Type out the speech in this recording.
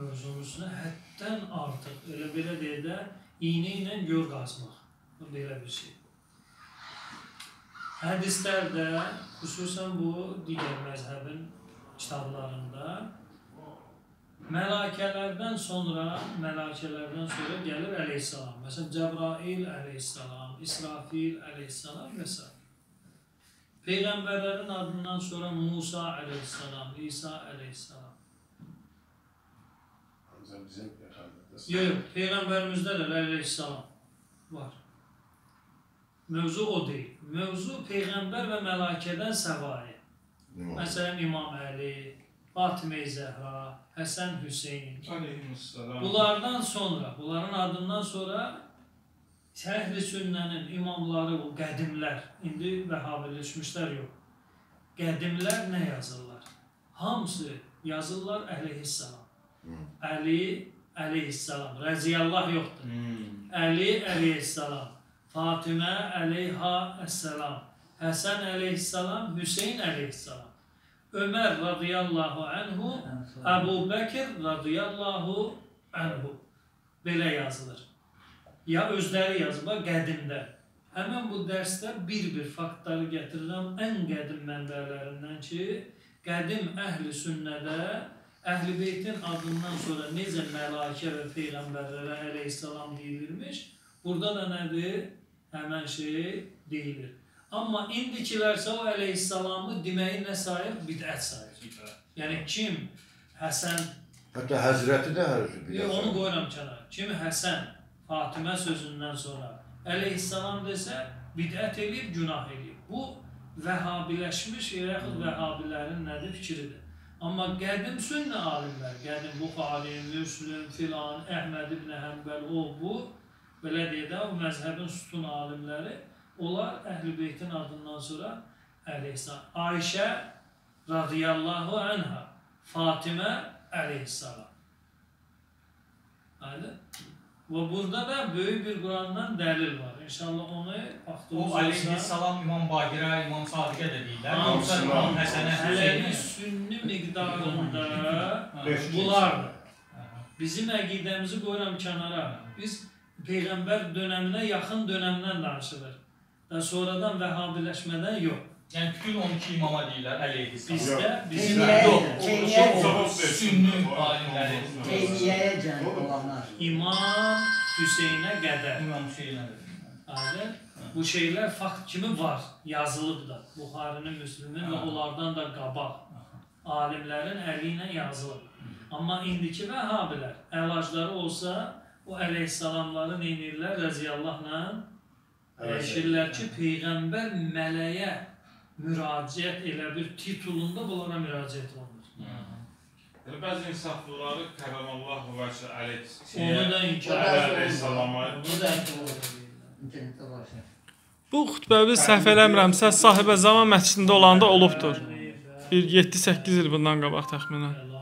mövzunun həddən artıq, elə belə deyək də, iynə ilə gör qazmaq. Belə bir şey. Hədislərdə, xüsusən bu digər məzhəbin kitablarında mələkələrdən sonra gəlir əleyhissalam. Məsələn, Cəbrail əleyhissalam, İsrafil əleyhissalam və s. Peyğəmbərlərin adından sonra Musa əleyhissalam, İsa əleyhissalam. Yox, Peyğəmbərimizdə də əleyhissalam var. Mövzu o deyil. Mövzu Peyğəmbər və mələkədən səvayə. Məsələn, İmam Əli, Fatimə-i Zəhra, Həsən Hüseyin. Bunlardan sonra, bunların adından sonra Əhl-i Sünnənin imamları, o qədimlər, indi vəhhabilişmişlər yox. Qədimlər nə yazırlar? Hamısı yazırlar əleyhissalam. Əli əleyhissalam, rəziyallah yoxdur. Əli əleyhissalam, Fatimə əleyhəssalam, Həsən əleyhissalam, Hüseyin əleyhissalam. Ömər radiyallahu anhu, Əbu Bəkir radiyallahu anhu. Belə yazılır. Ya özləri yazıba qədimdə. Həmən bu dərsdə bir-bir faktları gətirirəm ən qədim mənbələrindən ki, qədim əhl-i sünnədə Əhl-i Beytin adından sonra necə mələkə və peyğəmbərlərə əleyhissalam deyilirmiş, burada da nədir? Həmən şey deyilir. Amma indikilərsə o əleyhissalamı deməyi nə sayır? Bidət sayır. Yəni kim Həsən... Hətta Həzrəti də bidət. Onu qoyuram kənara. Kim Həsən, Fatimə sözündən sonra əleyhissalam desə, bidət eləyib, günah eləyib. Bu, vəhhabiləşmiş, yaxud vəhhabilərin nədir? Fikridir. Amma qədim sünnə alimlər, qədim Buxari, Müslim, filan, Əhməd ibn Həmbəl, o, bu, belə deyək də, o məzhəbin sütun alimləri, onlar Əhl-i Beytin adından sonra əleyhissalam. Ayşə radiyallahu anha, Fatimə əleyhissalam. Aydın? Və burada da böyük bir Qurandan dəlil var. İnşallah onu vaxtımız olsa... O əleyhissalam İmam Baqirə, İmam Sadiqə də deyirlər. İmam Həsənə, Hələli sünni miqdarında bunlardır. Bizim əqidəmizi qoyuram kənara. Biz Peyğəmbər dönəminə yaxın dönəmdən danışılır. Və sonradan vəhhabiləşmədən yox. Yəni bütün 12 imama deyirlər əleyhissalam. Bizdə yox. Sünni alimləri. Teymiyəyə cənd olanlar. İmam Hüseynə qədər. İmam Hüseynə qədər. Bu şeylər fakt kimi var, yazılıb da. Buxarinin, Müslümin və onlardan da qabaq. Alimlərin əli ilə yazılıb. Amma indiki vəhhabilər, əlacları olsa, o əleyhissalamları neynirlər? Rəziyallahla dəyişirlər ki, Peyğəmbər mələyə müraciət elə bir titulunda bunlara müraciət olunur. Bəzi insaflıları Kəramallahu və onu da inkar Bu xütbəvi səhv eləmirəmsə, Sahibə Zaman məscidində olanda olubdur. Bir 7-8 il bundan qabaq təxminən.